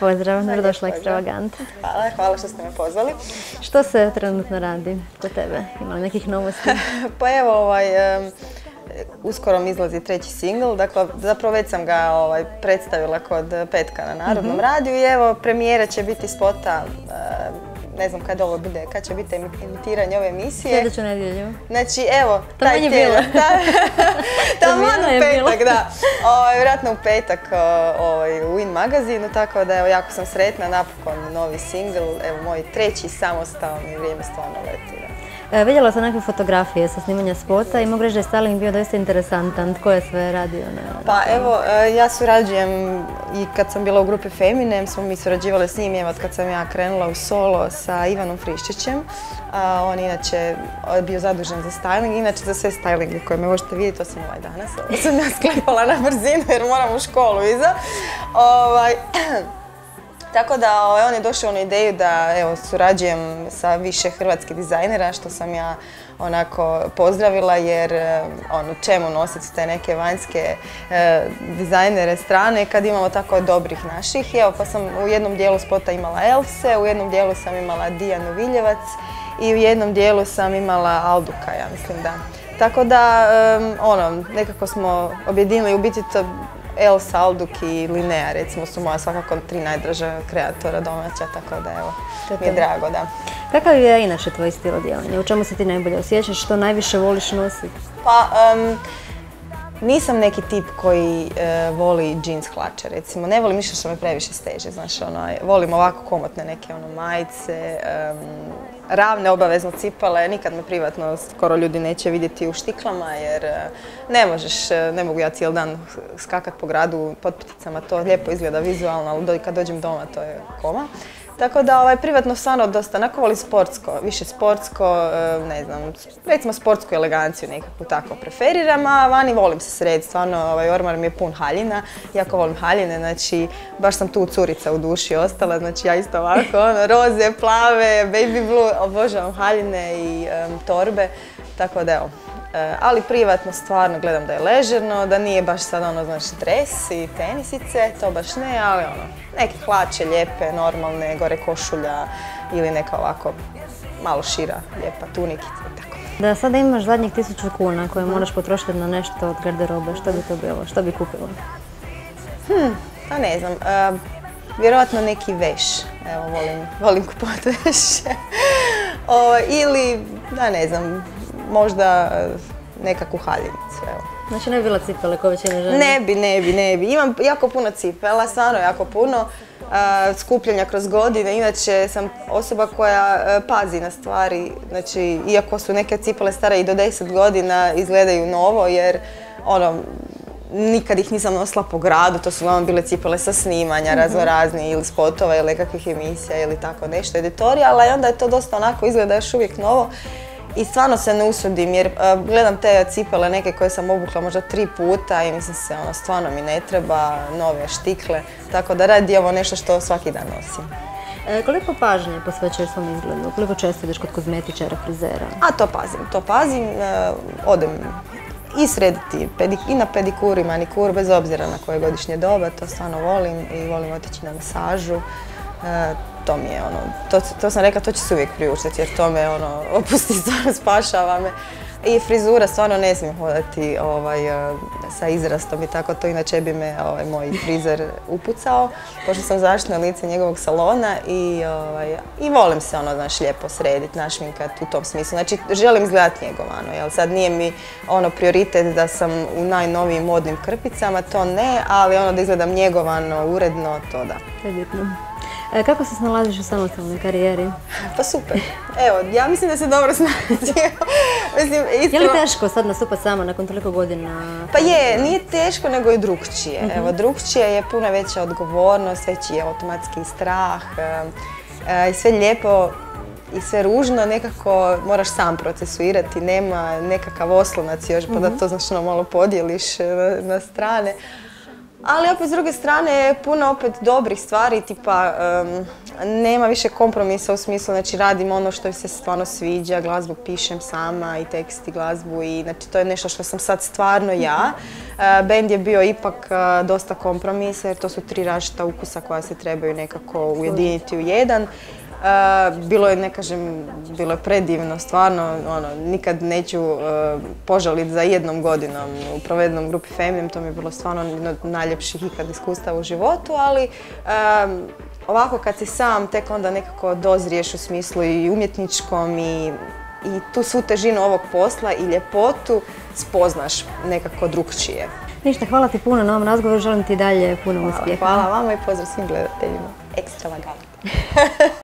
Pozdrav, dobrodošla Ekstravagant. Hvala što ste me pozvali. Što se trenutno radi kod tebe? Ima li nekih novosti? Pa evo, uskoro mi izlazi treći singl, dakle zapravo već sam ga predstavila kod petka na Narodnom radiju i evo premijera će biti spota, ne znam kad ovo bude, kad će biti emitiranje ove emisije. Sljedeću nedjelju. Znači evo, taj tjedan. Tamo u petak, da. Vjerojatno u petak u In magazinu, tako da evo jako sam sretna, napokon novi singl, evo moj treći samostalni, vrijeme stvarno leti. Vidjela sam neke fotografije sa snimanja spota i mogu reći da je styling bio doista interesantan. Tko je sve radio? Pa evo, ja surađujem i kad sam bila u grupi Feminem, smo mi surađivali s njim, evo kad sam ja krenula u solo sa Ivanom Friščićem. On inače bio zadužen za styling, inače za sve stylinge koje me možete vidjeti, to sam danas. Ovo sam ja sklepala na brzinu jer moram u školu iza. Tako da on je došao na ideju da surađujem sa više hrvatskih dizajnera, što sam ja onako pozdravila jer čemu nositi te neke vanjske dizajnere strane kad imamo tako dobrih naših. Evo pa sam u jednom dijelu spota imala Else, u jednom dijelu sam imala Dijanu Viljevac i u jednom dijelu sam imala Alduka, ja mislim da. Tako da nekako smo objedinili u biti to Elsa, Alduk i Linnea, recimo, su moja svakako 3 najdraža kreatora domaća, tako da evo, mi je drago, da. Kakav je inače tvoj stil odjevanja? U čemu se ti najbolje osjećaš? Što najviše voliš nositi? Pa, nisam neki tip koji voli džins hlače, recimo. Ne volim ništa što me previše steže, znaš, volim ovako komotne neke majice, ravne obavezno cipele, nikad me privatno skoro ljudi neće vidjeti u štiklama jer ne mogu ja cijeli dan skakat po gradu pod pticama, to lijepo izgleda vizualno, ali kad dođem doma to je koma. Tako da privatno stvarno dosta, onako volim sportsko, više sportsko, ne znam, recimo sportsku eleganciju nekako tako preferiram, a vani volim se srediti, stvarno ormar mi je pun haljina, jako volim haljine, znači baš sam tu curica u duši ostala, znači ja isto ovako, roze, plave, baby blue, obožavam haljine i torbe, tako da evo. Ali privatno stvarno gledam da je ležerno, da nije baš sad znači dres i tenisice, to baš ne, ali neke hlače lijepe, normalne, gore košulja ili neka ovako malo šira, lijepa tunikica i tako. Da sada imaš zadnjih 1000 kuna koje moraš potrošiti na nešto od garderobe, što bi to bilo? Što bi kupila? Pa ne znam, vjerojatno neki veš, evo volim kupovati veše. Ili, da ne znam, možda nekakvu haljinicu, evo. Znači ne bi bila cipele ko većina žena? Ne bi. Imam jako puno cipela, stvarno jako puno skupljanja kroz godine. Inače sam osoba koja pazi na stvari, znači iako su neke cipele stare i do 10 godina izgledaju novo jer nikad ih nisam nosila po gradu, to su uglavnom bile cipele sa snimanja, raznorazni ili spotova ili nekakvih emisija ili tako nešto, editorijala i onda je to dosta onako izgleda još uvijek novo. I stvarno se ne usudim jer gledam te cipele neke koje sam obukla možda 3 puta i mislim se stvarno mi ne treba, nove štikle, tako da radi ovo nešto što svaki dan nosim. Koliko pažnje posvećuješ svom izgledu? Koliko često ideš kod kozmetičara, frizera? To pazim. Odem i srediti i na pedikur i manikur, bez obzira na koje godišnje doba, to stvarno volim i volim otići na masažu. To mi je to sam rekla, to će se uvijek priuštiti jer to me opusti, stvarno spašava me. I frizura, stvarno ne smijem hodati sa izrastom i tako to, inače bi me moj frizer upucao, pošto sam zaštitno lice njegovog salona i volim se lijepo srediti, našminkati u tom smislu. Znači, želim izgledati njegovano, jel sad nije mi prioritet da sam u najnovijim modnim krpicama, to ne, ali da izgledam njegovano, uredno, to da. To je bitno. Kako se snalaziš u samostalnoj karijeri? Pa super. Evo, ja mislim da se dobro snađi. Je li teško sad nastupati sama nakon toliko godina? Pa nije teško, nego i drukčije. Evo, drukčije je puno veća odgovornost, veći je automatski strah i sve lijepo i sve ružno nekako moraš sam procesuirati, nema nekakav oslonac još pa da to malo podijeliš na strane. Ali opet s druge strane puno opet dobrih stvari, tipa nema više kompromisa u smislu, znači radim ono što mi se stvarno sviđa, glazbu pišem sama i tekst i glazbu i znači to je nešto što sam sad stvarno ja. Bend je bio ipak dosta kompromisa jer to su 3 različita ukusa koja se trebaju nekako ujediniti u jedan. Bilo je, ne kažem, bilo je predivno, stvarno, nikad neću požaliti za jednom godinom u provedenom grupi Feminim, to mi je bilo stvarno jedno od najljepših ikad iskustava u životu, ali ovako kad si sam tek onda nekako dozriješ u smislu i umjetničkom i tu svu težinu ovog posla i ljepotu spoznaš nekako drukčije. Ništa, hvala ti puno na ovom razgovoru, želim ti dalje puno uspjeha. Hvala vama i pozdrav svim gledateljima. Ekstravagantno.